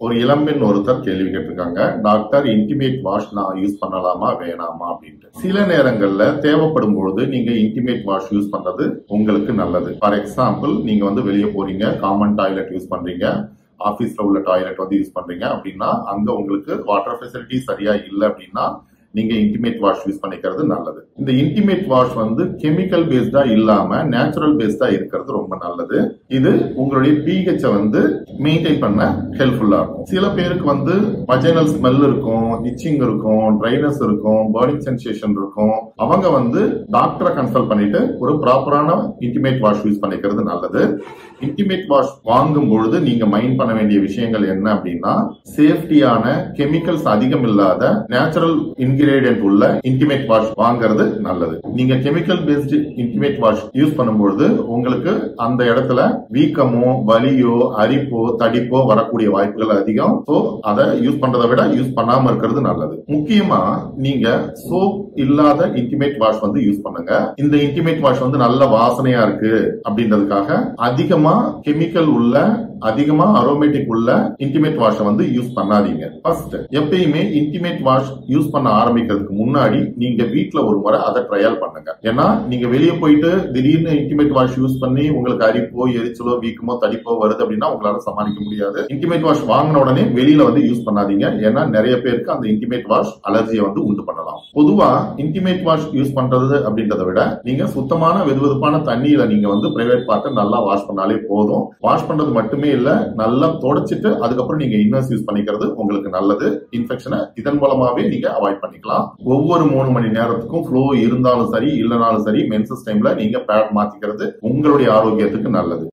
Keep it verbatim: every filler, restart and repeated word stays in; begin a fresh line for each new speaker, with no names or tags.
ஒரு இளம்பெண் ஒருத்தர் கேள்வி கேட்டிருக்காங்க, டாக்டர் இன்டிமேட் வாஷ் நான் யூஸ் பண்ணலாமா வேணாமா அப்படின்ட்டு. சில நேரங்கள்ல தேவைப்படும் பொழுது நீங்க இன்டிமேட் வாஷ் யூஸ் பண்றது உங்களுக்கு நல்லது. ஃபார் எக்ஸாம்பிள், நீங்க வந்து வெளியே போறீங்க, காமன் டாய்லெட் யூஸ் பண்றீங்க, ஆபீஸ்ல உள்ள டாய்லெட் வந்து யூஸ் பண்றீங்க அப்படின்னா அங்க உங்களுக்கு வாட்டர் ஃபெசிலிட்டி சரியா இல்லை அப்படின்னா நீங்க இன்டிமேட் வாஷ் யூஸ் பண்ணிக்கிறது நல்லது. இந்த இன்டிமேட் வாஷ் வந்து கெமிக்கல் பேஸ்டா இல்லாம நேச்சுரல் பேஸ்டா இருக்கிறது ரொம்ப நல்லது. இது உங்களுடைய pH வந்து மெயின்டைன் பண்ண ஹெல்ப்ஃபுல்லா இருக்கும். சில பேருக்கு வந்து வஜைனல் ஸ்மெல் இருக்கும், இச்சிங் இருக்கும், ட்ரைனஸ் இருக்கும், பர்னிங் சென்சேஷன் இருக்கும். அவங்க வந்து டாக்டரை கன்சல்ட் பண்ணிட்டு ஒரு ப்ராப்பரான இன்டிமேட் வாஷ் யூஸ் பண்ணிக்கிறது நல்லது. இன்டிமேட் வாஷ் வாங்கும் பொழுது நீங்க மைண்ட் பண்ண வேண்டிய விஷயங்கள் என்ன அப்படின்னா, சேஃப்டியான கெமிக்கல்ஸ் அதிகம் இல்லாத நேச்சுரல் இன்கிரீடியன்ட் உள்ள இன்டிமேட் வாஷ் வாங்குறது நல்லது. நீங்க chemical based intimate wash use பண்ணும்போது உங்களுக்கு அந்த இடத்துல வீக்கமோ வலியோ அரிப்போ தடிப்போ வரக்கூடிய வாய்ப்புகள் அதிகம். சோ அதை யூஸ் பண்றதை விட யூஸ் பண்ணாம இருக்கிறது நல்லது. முக்கியமா நீங்க சோப் இல்லாத இன்டிமேட் வாஷ் வந்து யூஸ் பண்ணுங்க. இந்த இன்டிமேட் வாஷ் வந்து நல்ல வாசனையா இருக்கு அப்படின்றதுக்காக அதிகமா கெமிக்கல் உள்ள அதிகமா அரோமேட்டிக் உள்ள இன்டிமேட் வாஷ் வந்து யூஸ் பண்ணாதீங்க. ஃபர்ஸ்ட் எப்பயுமே இன்டிமேட் வாஷ் யூஸ் பண்ண ஆரம்பிக்கிறதுக்கு முன்னாடி நீங்க வீட்ல ஒரு முறை அதை ட்ரையல் பண்ணுங்க. ஏன்னா நீங்க வெளியே போயிட்டு திடீர்னு இன்டிமேட் வாஷ் யூஸ் பண்ணி உங்களுக்கு அரிப்போ எரிச்சலோ வீக்கமோ தடிப்போ வருது அப்படின்னா உங்களால சமாளிக்க முடியாது. இன்டிமேட் வாஷ் வாங்கின உடனே வெளியில வந்து யூஸ் பண்ணாதீங்க. ஏன்னா நிறைய பேருக்கு அந்த இன்டிமேட் வாஷ் அலர்ஜியை வந்து உண்டு பண்ணலாம். பொதுவா இன்டிமேட் வாஷ் யூஸ் பண்றது அப்படின்றத விட நீங்க சுத்தமான வெதுவெதுப்பான தண்ணியில நீங்க வந்து பிரைவேட் பார்ட்டை நல்லா வாஷ் பண்ணாலே போதும். வாஷ் பண்றது மட்டுமே இல்ல, நல்லா தொடச்சிட்டு அதுக்கப்புறம் நீங்க இன்னர்ஸ் யூஸ் பண்ணிக்கிறது உங்களுக்கு நல்லது. இன்ஃபெக்ஷனை இதன் மூலமாவே நீங்க அவாய்ட் பண்ணிக்கலாம். ஒவ்வொரு மூணு மணி நேரத்துக்கும் ஃப்ளோ இருந்தாலும் சரி இல்லனாலும் சரி மென்சஸ் டைம்ல நீங்க பேட் மாத்திக்கிறது உங்களுடைய ஆரோக்கியத்துக்கு நல்லது.